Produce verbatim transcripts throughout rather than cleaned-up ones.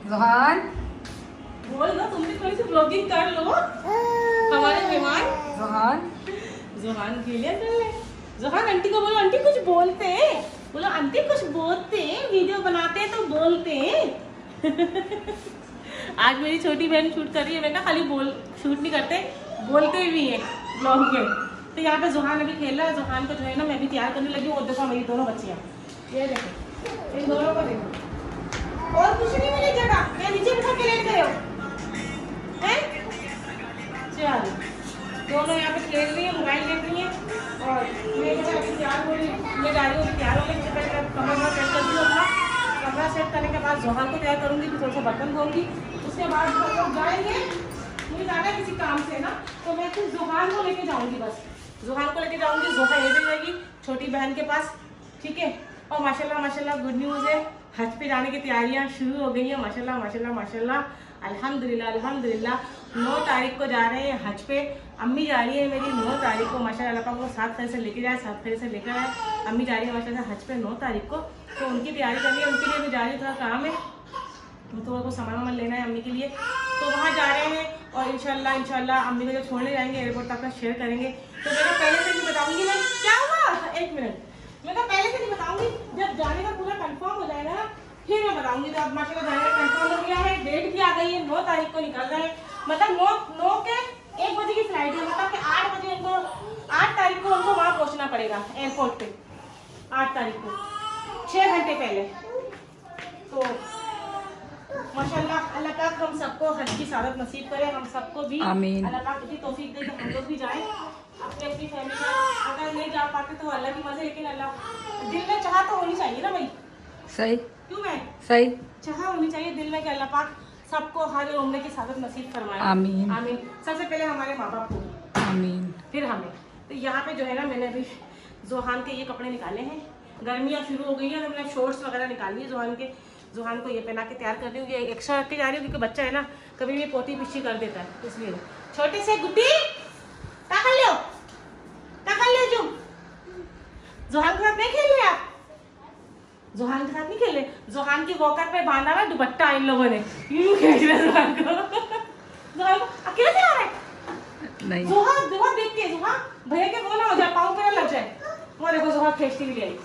Johan बोल दो, तुम भी थोड़ी सी ब्लॉगिंग कर लो। हमारे मेहमान जोहान जोहान खेलिया कर ले। जोहान आंटी को बोलो, आंटी कुछ बोलते हैं, बोलो आंटी कुछ बोलते हैं, वीडियो बनाते हैं तो बोलते हैं। आज मेरी छोटी बहन शूट कर रही है, मैंने खाली बोल शूट नहीं करते, बोलते भी है ब्लॉग में। तो यहाँ पे जोहान अभी खेल रहा है। जोहान को जो है ना मैं भी तैयार करने लगी हूँ। और देखो मेरी दोनों बच्चियाँ, ये देखो इन दोनों को देखो, और कुछ नहीं मिली जगह, या नीचे बिठा के लेट गए हो हैं? चलो दोनों यहाँ पे खेल रही है, मोबाइल देख रही है। और मैं जो अभी तैयार हो रही मैं जा रही हूँ तैयार होने से पहले कमरा वमरा सेट कर दूँ अपना। कमरा सेट करने के बाद जोहान को तैयार करूँगी, फिर थोड़ा सा बर्तन धोऊंगी। उसके बाद हम लोग जाएंगे, मुझे जाना है किसी काम से ना, तो मैं फिर जोहान को लेके जाऊँगी। बस जोहान को लेके जाऊँगी, जोहा ये भी रहेगी छोटी बहन के पास, ठीक है। और माशाल्लाह माशाल्लाह गुड न्यूज़ है, हज पे जाने की तैयारियां शुरू हो गई हैं। माशाल्लाह माशाल्लाह माशाल्लाह अल्हम्दुलिल्लाह अल्हम्दुलिल्लाह। नौ तारीख को जा रहे हैं हज पे। अम्मी जा रही है मेरी नौ तारीख को, माशाल्लाह अल्लाह पाक को सात फेरे से लेके जाए, सात फेरे से लेकर आए। अम्मी जा रही है माशाल्लाह हज पे नौ तारीख को, तो उनकी तैयारी करनी है, उनके लिए भी जा रही है, थोड़ा काम है, थोड़ा को सामान वामान लेना है अम्मी के लिए, तो वहाँ जा रहे हैं। और इंशाल्लाह इंशाल्लाह अम्मी को जब छोड़ने जाएंगे एयरपोर्ट तक का शेयर करेंगे। तो मैं पहले से नहीं बताऊँगी मैं क्या हुआ, एक मिनट, मैं तो पहले से नहीं बताऊंगी, जब जाने का पूरा कंफर्म हो जाएगा ना फिर मैं बताऊंगी। तो अब माशाल्लाह जाने का कंफर्म हो गया है, डेट भी आ गई है, नौ तारीख को निकल रहे हैं। मतलब नौ नौ के एक बजे की फ्लाइट है, मतलब कि आठ बजे उनको आठ तारीख को उनको वहाँ पहुँचना पड़ेगा एयरपोर्ट पे, आठ तारीख को छः घंटे पहले। तो माशाल्लाह अल्लाह पाक हम सबको हज की सादत नसीब करे, हम सबको भी अल्लाह पाक इतनी तौफीक दे कि हम लोग भी जाएं अपनी अपनी फैमिली का। अगर नहीं जा पाते तो अल्लाह की मर्जी, लेकिन अल्लाह दिल में चाह तो होनी चाहिए ना भाई। सही क्यों मैं सही चाह होनी चाहिए दिल में कि अल्लाह पाक सबको हज और उम्रे की सादत नसीब फरमाए। आमीन आमीन। सबसे पहले हमारे माँ बाप को, आमीन, फिर हमें। तो यहाँ पे जो है ना मैंने अभी जोहान के ये कपड़े निकाले हैं, गर्मियाँ शुरू हो गई है तो मैंने शॉर्ट्स वगैरह निकाली है जोहान के। जोहान को ये पहना के तैयार कर रही हूँ, ये एक्स्ट्रा रख के जा रही हूँ क्योंकि बच्चा है ना कभी भी पोती पिछी कर देता है, इसलिए। छोटे से गुड्डी क्या कर लो क्या कर लो जो जोहान के साथ नहीं खेल रहे आप, जोहान के साथ नहीं खेले। जोहान की वॉकर पे बांधा हुआ दुपट्टा इन लोगों ने, यूं खींच रहे जोहान को। जोहान को अकेले चला रहे नहीं, जोहान जोहान देखती है, जोहान भैया के वो ना हो जाए, पाँव पे ना लग जाए। वो देखो जोहान खींचती हुई आई।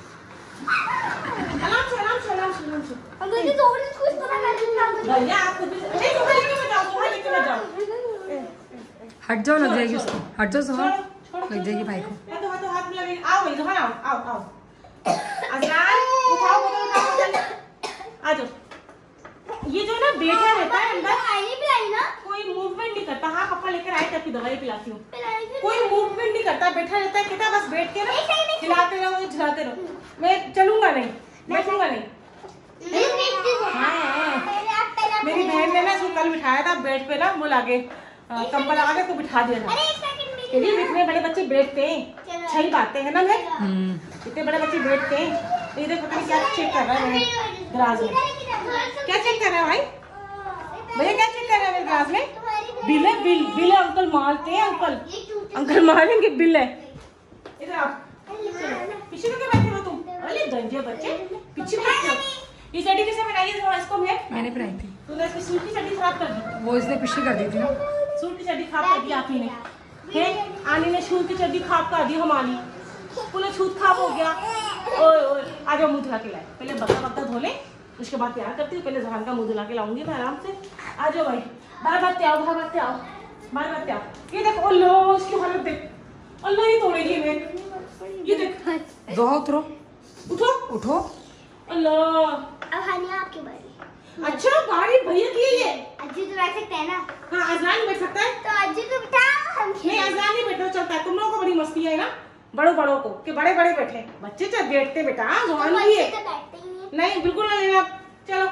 आराम से आराम से आराम से आराम से। अगर ये थोड़ी सी कुछ तो ना कर दूंगा भैया आप खुद भी नहीं, जोहान लेके मत जाओ, जोहान लेके मत जाओ। हट जाओ, लग जाएगी उसको, हट जाओ जोहान, लग जाएगी भाई को। मैं तो हाथ हाथ में लगे। आओ भाई जोहान आओ आओ आओ। अजलान उठाओ बोतल उठाओ बोतल, आ जाओ। ये जो ना बैठा रहता है अंदर, नहीं पिलाई ना, कोई मूवमेंट नहीं करता। हाँ पापा लेकर आए तब दवाई पिलाती हूँ, कोई मूवमेंट नहीं करता, बैठा रहता है, कहता बस बैठ के ना खिलाते रहो झिलाते रहो। मैं चलूंगा नहीं, बैठूंगा नहीं। हाँ मेरी बहन ने ना इसको कल बिठाया था बेड पे ना, वो लाके कंबल लगा के तो बिठा दिया था। इतने बड़े बच्चे बैठते हैं, सही बातें है ना मैं, इतने बड़े बच्चे बैठते हैं। इधर पता नहीं क्या चेक कर रहा है मेरे ग्लास में, क्या चेक कर रहा है भाई भैया, क्या चेक कर रहा है मेरे ग्लास में? बिल है, बिल बिल है, अंकल मारते हैं, अंकल अंकल मारेंगे, बिल है। इधर आओ, पीछे में क्या बैठे हो तुम? अरे गंजे बच्चे पीछे बैठे हो। ये चड्डी किसने बनाई है? इसको मैं मैंने पहनाई थी। तूने इसकी सूट की चड्डी खराब कर दी, वो इसने पिछली कर दी थी ना, सूट की चड्डी खराब कर दी आप ही ने, है आनी ने सूट की चड्डी खराब कर दी हमारी, पूरा छूत खराब हो गया। ओए ओए आ जाओ, मुँह धुला के लाए, पहले बत्ता बत्ता धो ले, उसके बाद तैयार करती हूँ। पहले जोहान का मुँह धुला के लाऊंगी मैं आराम से। आ जाओ भाई, बार बार आओ, बार बार आओ, बार बार आओ। ये देखो अल्लाह उसकी हालत देख, अल्लाह ही तोड़ेगी मैं, ये देख। जोहा उतरो, उठो उठो। अल्लाह अब हानिया आपकी बारी। अच्छा बारी भैया की है ये, अज्जी तो बैठ सकते हैं ना? हाँ अजलान बैठ सकता है, तो अज्जी को बिठा हम नहीं अजलान नहीं बैठना चलता है। तुम लोगों को बड़ी मस्ती है ना बड़ों बड़ों को, कि बड़े बड़े बैठे, बच्चे चल बैठते बेटा, जोहान भी है। नहीं बिल्कुल नहीं लेना, चलो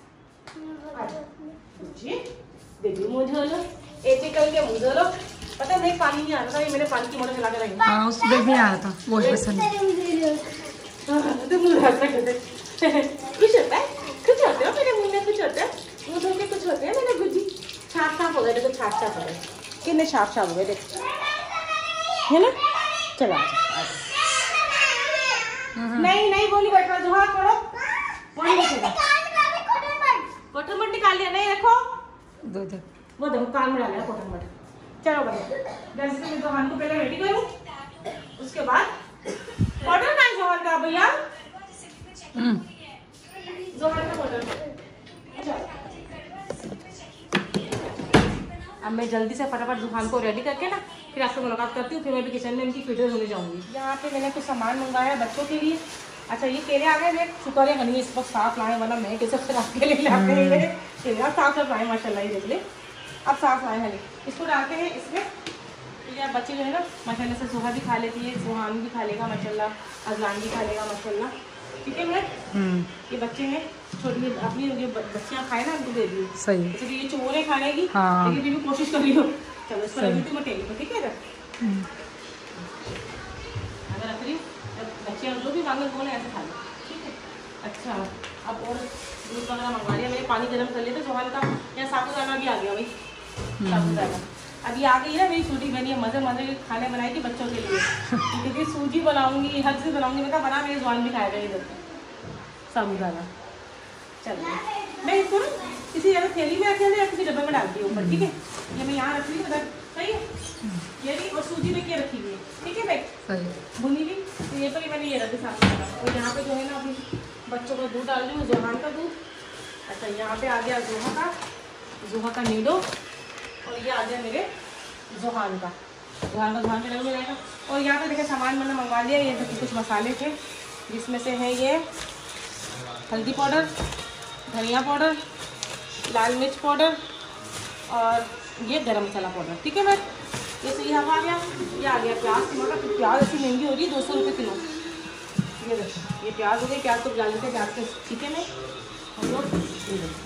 देखिए मुँह धो लो, ऐसे करके मुँह धो लो। पता नहीं पानी नहीं आ रहा था, ये मैंने पानी की मोटर चला के रखी। हाँ उस बैग में आ रहा था वॉश बेसिन में। तो मुँह धोता है कुछ होता है, कुछ होता है मेरे मुँह में, कुछ होता है मुँह धो के, कुछ होते हैं मेरे गुज्जी। छाप छाप हो गए देखो, छाप छाप हो गए, कितने छाप छाप हो गए देखो, है ना। चलो आ जाओ। नहीं नहीं वो नहीं बैठ रहा, जोहान पढ़ो, वो नहीं बैठेगा। कॉटन बड निकाल लिया दो इधर। वो देखो कान में डाला कॉटन बट। चलो बढ़िया, जल्दी से मैं जोहान को पहले रेडी करूँ, उसके बाद कॉटन का जोहान का भैया, जोहान का कॉटन। अब मैं जल्दी से फटाफट जोहान को रेडी करके ना फिर आपसे मुलाकात करती हूँ। फिर मैं भी किचन में इनकी फिटर होने जाऊँगी। यहाँ पे मैंने कुछ सामान मंगाया बच्चों के लिए। अच्छा ये केले आ गए थे, शुक्र है हनी इस वक्त साफ लाए, वरना मैं कैसे खराब के लिए लाते हैं ये केले। अब साफ साफ लाए माशाल्लाह, ये देख ले अब साफ लाए हनी। इसको डालते हैं इसमें। यार बच्चे जो है ना माशाल्लाह से जोहा भी खा लेती है, जोहान भी खा लेगा माशाल्लाह, अजलान भी खा लेगा माशाल्लाह। ठीक है मैं ये बच्चे हैं छोटी अपनी जो बच्चियाँ खाए ना उनको दे दी सही। इसलिए ये चोर है खाने की, लेकिन भी कोशिश कर रही हो। चलो इसको रख देती हूँ मैं टेली पर, ठीक है अगर रख रही हूँ बच्चियाँ जो भी मांगे बोले ऐसे खा लो, ठीक है। अच्छा अब और दूध वगैरह मंगवा लिया मैंने, पानी गर्म कर लिया था जोहान का। यहाँ साबूदाना भी आ गया भाई, साबूदाना अभी आ गई ना मेरी छोटी बहन, ये मज़े मज़े के खाने बनाएगी बच्चों के लिए, क्योंकि सूजी बनाऊंगी हर चीज़ बनाऊंगी। मैं कहा बना मेरे जोहान भी खाएगा इधर साबूदाना। चलिए मैं इसको ना किसी जगह थैली में रखे या किसी डब्बे में डालती हूँ ऊपर, ठीक है। ये मैं यहाँ रख रही हूँ उधर, सही है ये भी। और सूजी में क्या रखी हुई है, ठीक है भाई भुनी हुई। तो ये पर ही मैंने ये रखी साबूदाना। और यहाँ पे जो है ना अभी बच्चों का दूध डाल रही हूँ, जोहान का दूध। अच्छा यहाँ पे आ गया जोहा का जोहा का नीडो, और ये आ गया मेरे जोहान का जोहान का जोहान के लगे रहेगा। और यहाँ पे देखिए सामान मैंने मंगवा लिया। ये देखिए कुछ मसाले थे, जिसमें से है ये हल्दी पाउडर, धनिया पाउडर, लाल मिर्च पाउडर और ये गरम मसाला पाउडर, ठीक है मैं। ये सही यहाँ आ गया। ये आ गया प्याज, टमाटर। तो प्याज ऐसी महंगी हो रही है, दो सौ रुपये किलो। ये देखो ये प्याज हो गई, प्याज को डाल देते प्याज के ठीके में हम लोग। ये देखो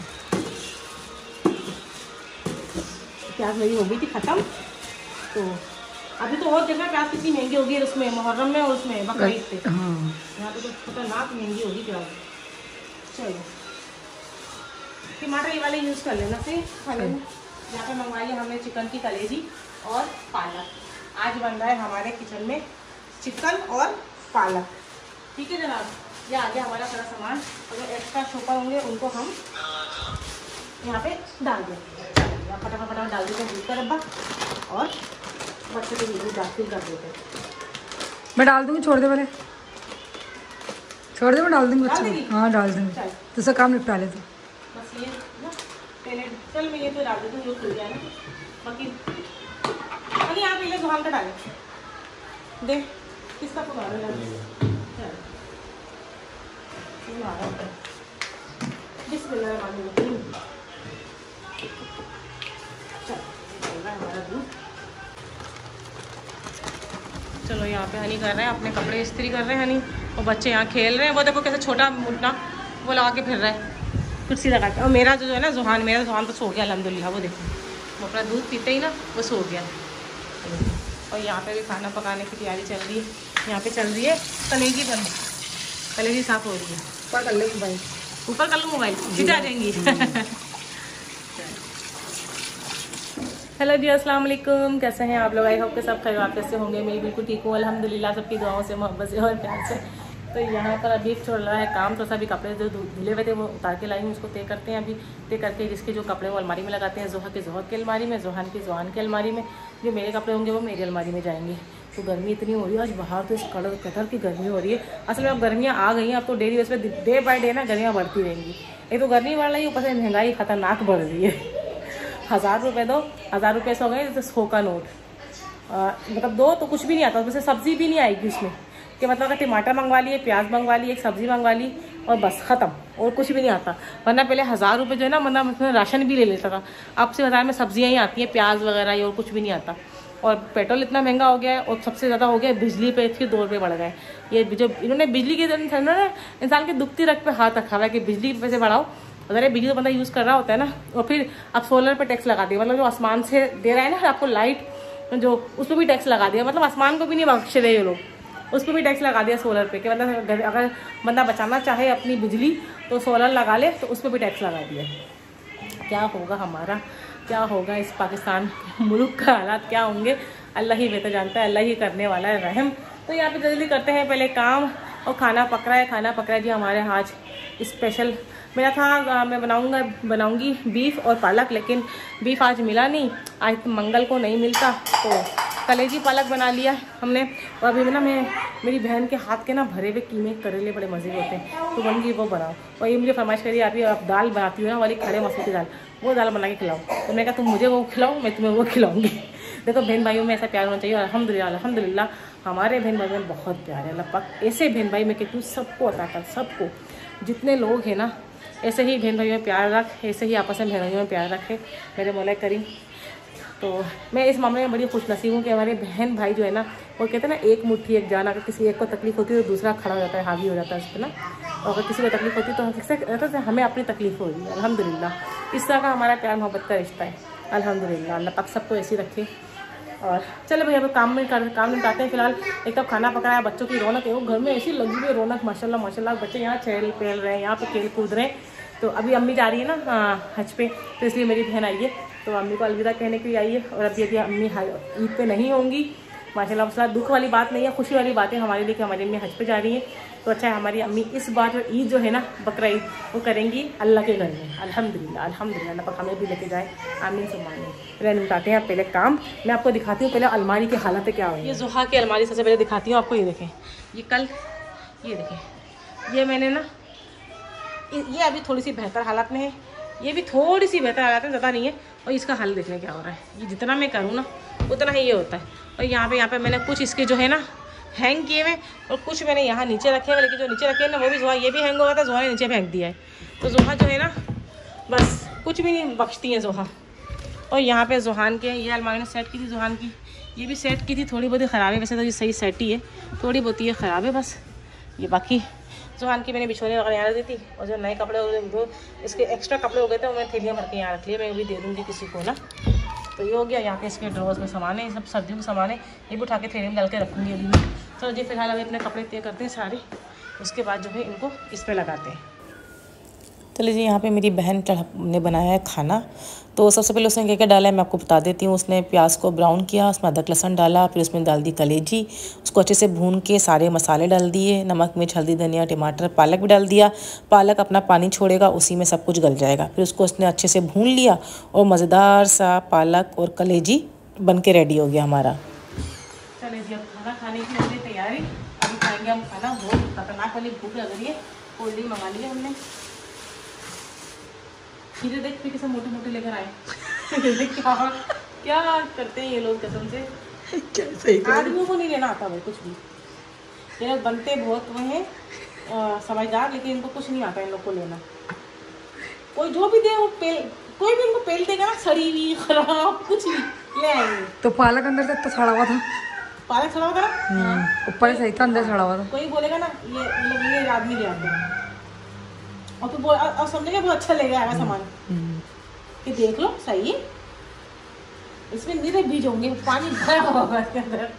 प्याज मेरी हो गई थी ख़त्म। तो अभी तो और देखना प्याज कितनी महंगी होगी है उसमें, मुहर्रम में और उसमें बकरीद पे। यहाँ पे तो खतरनाक महंगी होगी प्याज। चलो टमाटर ये वाले यूज़ कर लेना फिर खाने में। यहाँ पे मंगवा लिया हमने चिकन की कलेजी और पालक। आज बन रहा है हमारे किचन में चिकन और पालक, ठीक है जनाब। ये आ गया हमारा सारा सामान। अगर एक्स्ट्रा छोपा होंगे उनको हम यहाँ पे डाल दें। फटाफट फटाफट डाल देते हैं दूध का डब्बा और बच्चे को दूध डाल फिल कर देते हैं। मैं डाल दूँगी, छोड़ दे पहले, छोड़ दे मैं डाल दूँगी बच्चे को। हाँ डाल दूँगी, तो सब काम निपटा लेते बस ये ना पहले। चल मैं ये तो डाल देती हूँ, जो खुल जाए ना। बाकी अरे आप पहले जोहान का डालें, देख किसका पुकारा लगा। बिस्मिल्लाहिर्रहमानिर्रहीम। हमारा दूध। चलो यहाँ पे हनी कर रहे हैं अपने कपड़े इस्त्री कर रहे हैं हनी, और बच्चे यहाँ खेल रहे हैं। वो देखो कैसे छोटा मुन्ना वो लगा के फिर रहा है कुर्सी लगा के। और मेरा जो है ना जोहान, मेरा जोहान तो सो गया अल्हम्दुलिल्लाह। वो देखो वो अपना दूध पीते ही ना वो सो गया। और यहाँ पे भी खाना पकाने की तैयारी चल रही है। यहाँ पे चल रही है कलेजी बन, कलेजी साफ़ हो रही है। ऊपर कर ले मोबाइल, ऊपर कर लो मोबाइल, सीधे आ जाएंगी। हेलो जी अस्सलाम वालेकुम, कैसे हैं आप लोग? आई होप के सब खैर आप कैसे होंगे। मैं बिल्कुल ठीक हूँ अल्हम्दुलिल्लाह, सबकी दुआओं से, मोहब्बत से और प्यार से। तो यहाँ पर अभी चल रहा है काम, तो सभी कपड़े जो धुले हुए थे वो उतार के लाई हूँ, उसको तय करते हैं अभी। तय करके जिसके जो कपड़े वो अलमारी में लगाते हैं, जोहा के जोहा की अलमारी में, जोहान की जोहान की अलमारी में। जो मेरे कपड़े होंगे वो मेरी अलमारी में जाएंगे। तो गर्मी इतनी हो रही है आज बाहर, तो इस कड़क कतर की गर्मी हो रही है। असल में अब गर्मियाँ आ गई हैं, अब तो डेली बेस पे डे बाई डे ना गर्मियाँ बढ़ती रहेंगी। एक तो गर्मी बढ़ रही है, ऊपर से महंगाई खतरनाक बढ़ रही है। हज़ार रुपये दो, हज़ार रुपये से हो गए जैसे सौ का नोट। आ, मतलब दो तो कुछ भी नहीं आता, उसमें सब्ज़ी भी नहीं आएगी उसमें। कि मतलब अगर टमाटर मंगवा लिए, प्याज मंगवा ली, एक सब्ज़ी मंगवा ली और बस ख़त्म, और कुछ भी नहीं आता। वरना पहले हज़ार रुपये जो है ना मतलब उसमें राशन भी ले लेता था। अब से हज़ार में सब्जियाँ ही आती हैं, प्याज वगैरह ये, और कुछ भी नहीं आता। और पेट्रोल इतना महंगा हो गया है, और सबसे ज़्यादा हो गया बिजली पे, इसके दो रुपये बढ़ गए। ये जो इन्होंने बिजली के ना इंसान के दुखती रख पे हाथ रखा हुआ है कि बिजली के पैसे बढ़ाओ। अगर बिजली तो बंदा यूज़ कर रहा होता है ना, और फिर अब सोलर पे टैक्स लगा दिया। मतलब जो आसमान से दे रहा है ना आपको लाइट, जो उस पर भी टैक्स लगा दिया। मतलब आसमान को भी नहीं बख्श रहे ये लोग, उस पर भी टैक्स लगा दिया सोलर पे। कि मतलब अगर बंदा बचाना चाहे अपनी बिजली तो सोलर लगा ले, तो उस पर भी टैक्स लगा दिया। क्या होगा हमारा, क्या होगा इस पाकिस्तान मुल्क का हालात क्या होंगे, अल्लाह ही बेहतर जानता है, अल्लाह ही करने वाला है रहम। तो यहाँ पे जल्दी करते हैं पहले काम, और खाना पक रहा है। खाना पक रहा है जी हमारे आज स्पेशल मेरा था, मैं बनाऊंगा बनाऊंगी बीफ और पालक, लेकिन बीफ आज मिला नहीं, आज तो मंगल को नहीं मिलता, तो कलेजी पालक बना लिया हमने। और अभी ना मैं मेरी बहन के हाथ के ना भरे हुए कीमे करेले बड़े मज़े के होते हैं, तो बन गई वो बनाओ। और ये मुझे फरमाइश करी आप आप दाल बनाती हो ना वाली खड़े मसूर की दाल, वो दाल बना के खिलाओ। तो मैंने कहा तुम मुझे वो खिलाओ, मैं तुम्हें वो खिलाऊंगी। देखो बहन भाइयों में ऐसा प्यार होना चाहिए, और अल्हम्दुलिल्लाह अल्हम्दुलिल्लाह हमारे बहन भाई में बहुत प्यार है। अल्लाह पाक ऐसे बहन भाई मैं कहती हूँ सबको अता कर, सबको जितने लोग हैं ना ऐसे ही बहन भाइयों में प्यार रख, ऐसे ही आपस में बहन भाइयों में प्यार रखे मेरे मौला करीम। तो मैं इस मामले में बड़ी खुशनसीब हूँ कि हमारे बहन भाई जो है ना, वो कहते हैं ना एक मुट्ठी एक जान, अगर किसी एक को तकलीफ होती है तो दूसरा खड़ा हो जाता है, हावी हो जाता है उस पर ना। और अगर किसी को तकलीफ होती है तो किससे कहते हैं हमें अपनी तकलीफ हो रही है। अल्हम्दुलिल्लाह इस तरह का हमारा प्यार मोहब्बत का रिश्ता है। अल्हम्दुलिल्लाह अल्लाह पाक सबको ऐसी रखे। और चलो भैया अब काम में कर काम निपटाते हैं। फिलहाल एक तो खाना पकाया, बच्चों की रौनक है वो घर में ऐसी लगी हुई है रौनक, माशाल्लाह माशाल्लाह। बच्चे यहाँ चहल पहल रहे हैं, यहाँ पे खेल कूद रहे हैं। तो अभी अम्मी जा रही है ना हज पे, तो इसलिए मेरी बहन आई है, तो अम्मी को अलविदा कहने के लिए आई है। और अभी अभी अम्मी ईद पे नहीं होंगी माशाल्लाह माशाल्लाह। दुख वाली बात नहीं है, खुशी वाली बात है हमारे लिए कि हमारी अम्मी हज पे जा रही है। तो अच्छा है हमारी अम्मी इस बार जो ईद जो है ना बकरा ईद वो करेंगी अल्लाह के घर में। अल्हम्दुलिल्लाह अल्हम्दुलिल्लाह अल्लाह पाक हमें भी लेके जाए, आमीन सुभान। पहले निपटाते हैं पहले काम, मैं आपको दिखाती हूँ पहले अलमारी की हालत क्या हुई। ये ज़ुहा की अलमारी सबसे पहले दिखाती हूँ आपको। ये देखें, ये कल ये देखें, ये मैंने ना ये अभी थोड़ी सी बेहतर हालत में है, ये भी थोड़ी सी बेहतर हालत में, ज़्यादा नहीं है। और इसका हल देखने क्या हो रहा है, ये जितना मैं करूँ ना उतना ही ये होता है। और यहाँ पे यहाँ पे मैंने कुछ इसके जो है ना हैंग किए हुए, और कुछ मैंने यहाँ नीचे रखे हुए, लेकिन जो नीचे रखे हैं ना वो भी ज़ुहा ये भी हैंग हो गया था, ज़ुहा ने नीचे फेंक दिया है। तो ज़ुहा जो है ना बस कुछ भी नहीं बख्शती है ज़ुहा। और यहाँ पे ज़ुहान के ये अलमारी ने सेट की थी ज़ुहान की, ये भी सेट की थी, थोड़ी बहुत ख़राब है, वैसे तो ये सही सेट ही है, थोड़ी बहुत ये ख़राब है बस। ये बाकी ज़ुहान की मैंने बिछोने वगैरह यहाँ रख दी थी, और जो नए कपड़े वो इसके एक्स्ट्रा कपड़े हो गए थे वो मैं थैलियाँ भर के यहाँ रख लिया, मैं भी दे दूँगी किसी को ना। तो ये हो गया। यहाँ पे इसके ड्रॉर्स में सामान है, सब सर्दियों के सामान है, ये भी उठा के थैली में डाल के रखूँगी अभी मैं। तो जी फिलहाल अभी अपने कपड़े तय करते हैं सारे, उसके बाद जो है इनको इस पर लगाते हैं। चलिए जी, यहाँ पे मेरी बहन ने बनाया है खाना। तो सबसे पहले उसने क्या क्या डाला है मैं आपको बता देती हूँ। उसने प्याज को ब्राउन किया, उसमें अदरक लहसुन डाला, फिर उसमें डाल दी कलेजी, उसको अच्छे से भून के सारे मसाले डाल दिए, नमक मिर्च हल्दी धनिया टमाटर, पालक भी डाल दिया। पालक अपना पानी छोड़ेगा, उसी में सब कुछ गल जाएगा। फिर उसको उसने अच्छे से भून लिया, और मज़ेदार सा पालक और कलेजी बन के रेडी हो गया हमारा। चलिए जी, अब खाना खाने की हो गई तैयारी, अभी खाएंगे हम खाना। बहुत खतरनाक वाली भूख लग रही है, कोल्ड ड्रिंक मंगा ली है हमने। खीरे देख के कैसे मोटे मोटे लेकर आए क्या क्या करते हैं ये लोग कसम से। आदमियों को नहीं लेना आता भाई कुछ भी, ये लोग बनते बहुत वो हैं समझदार, लेकिन इनको कुछ नहीं आता इन लोग को लेना। कोई जो भी दे वो पेल, कोई भी इनको पेल देगा ना, सड़ी हुई खराब कुछ नहीं ले आएंगे। तो पालक अंदर तक तो सड़ा हुआ था, पालक सड़ा हुआ था ऊपर सही था, अंदर सड़ा हुआ था। कोई बोलेगा ना ये मतलब ये आदमी ले आते हैं, और तो बोल और समझेगा बहुत अच्छा लगेगा आएगा सामान कि देख लो सही है, इसमें निरे बीज होंगे, पानी भरा होगा इसके अंदर।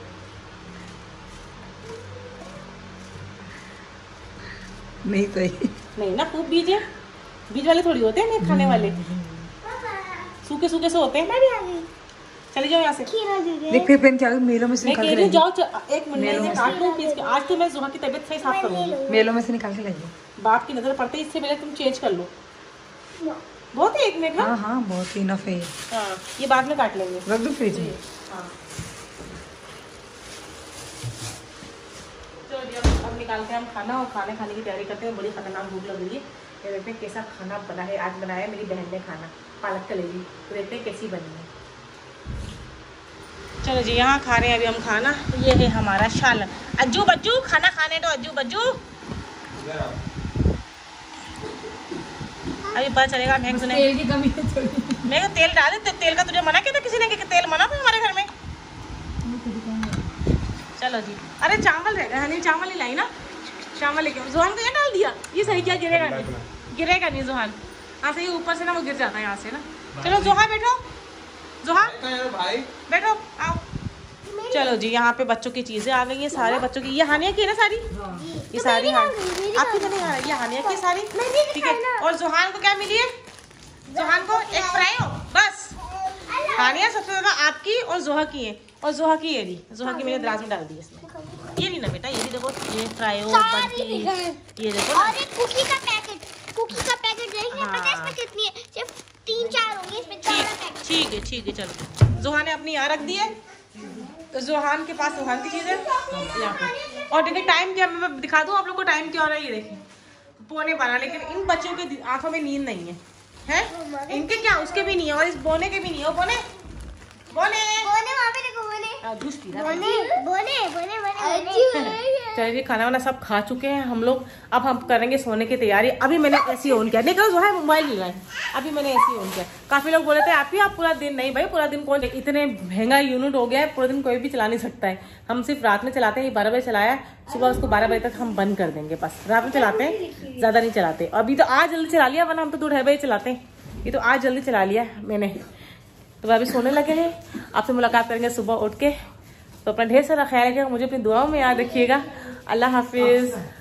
नहीं सही नहीं ना, खूब बीज है, बीज वाले थोड़ी होते हैं नहीं खाने वाले, सूखे सूखे से होते हैं। चले जाओ यहाँ से, देखते पेन क्या मेलों में से निकाल के लाइए। जाओ एक मिनट काट लो पीस के, आज तो मैं ज़ुहा की तबीयत सही साफ करूँगी। मेलों में से निकाल के लाइए, बाप की नज़र पड़ते इससे पहले तुम चेंज कर लो। बहुत है एक मिनट। हाँ हाँ बहुत ही इनफ है। हाँ ये बाद में काट लेंगे, रख दो फ्रिज में। हाँ चलो जी, अब अब निकालते हैं हम खाना, और खाने खाने की तैयारी करते हैं। बड़ी खतरनाक भूख लग रही है। ये देखते हैं कैसा खाना बना है, आज बनाया है मेरी बहन ने खाना, पालक कलेजी। तो देखते हैं कैसी बनी है। चलो जी, यहाँ खा रहे हैं अभी हम खाना। ये है हमारा शालन। अज्जू बज्जू खाना खाने दो, अज्जू बज्जू। अभी पता चलेगा महंग सुने तेल की कमी है थोड़ी। मैं तेल डाल दे, तेल का तुझे मना किया था किसी ने कि तेल मना था हमारे घर में। चलो जी, अरे चावल रह गया, नहीं चावल नहीं लाई ना, चावल लेके ज़ुहान को ये डाल दिया। ये सही क्या गिरेगा नहीं, गिरेगा नहीं ज़ुहान। हाँ सही ऊपर से ना वो गिर जाता है यहाँ से ना। चलो ज़ुहा बैठो, ज़ुहा भाई बैठो, आओ। चलो जी, यहाँ पे बच्चों की चीजें आ गई हैं, सारे बच्चों की। ये हानिया की है ना सारी, ये सारी आपकी तो नहीं आ रही, ये हानिया की सारी, ठीक है। और ज़ुहान को क्या मिली है? ज़ुहान को एक फ्राई हो बस। हानिया सबसे ज्यादा आपकी और ज़ुहा की है, और ज़ुहा की ये रही, ज़ुहा की मैंने दराज में डाल दी है इसमें। ये नहीं ना बेटा, ये भी देखो, ये फ्राई हो, ये देखो, और एक कुकी का पैकेट। कुकी का पैकेट देखने हाँ। पता है इसमें कितनी है? सिर्फ तीन चार होंगे इसमें, चार पैकेट। ठीक है ठीक है चलो। जोहान ने अपनी यहाँ रख दी है, तो जोहान के पास जोहान की चीज़ है यहाँ पे। और देखिए टाइम क्या, मैं दिखा दूँ आप लोग को टाइम क्या हो रहा है। ये देखिए पौने बारह, लेकिन इन बच्चों के आंखों में नींद नहीं है, है? इनके क्या, उसके भी नहीं है और इस बोने के भी नहीं है। बोने बोने बोने वहाँ पे देखो, बोने जूस पी रहा बोने बोने बोने बोने। चलिए खाना वाना सब खा चुके हैं हम लोग। अब हम करेंगे सोने की तैयारी। अभी मैंने एसी ऑन किया, देखो जो है मोबाइल मिल रहा है। अभी मैंने एसी ऑन किया। काफी लोग बोले थे आप ही आप पूरा दिन, नहीं भाई पूरा दिन कौन, इतने महंगा यूनिट हो गया है, पूरा दिन कोई भी चला नहीं सकता है। हम सिर्फ रात में चलाते हैं। बारह बजे चलाया, सुबह उसको बारह बजे तक हम बंद कर देंगे। बस रात में चलाते हैं, ज्यादा नहीं चलाते। अभी तो आज जल्दी चला लिया, वरना हम तो दो ढाई बजे चलाते हैं। ये तो आज जल्दी चला लिया मैंने। तो अभी सोने लगे हैं। आपसे मुलाकात करेंगे सुबह उठ के। तो अपना ढेर सारा ख्याल रखिएगा, मुझे अपनी दुआओं में याद रखिएगा। अल्लाह हाफिज।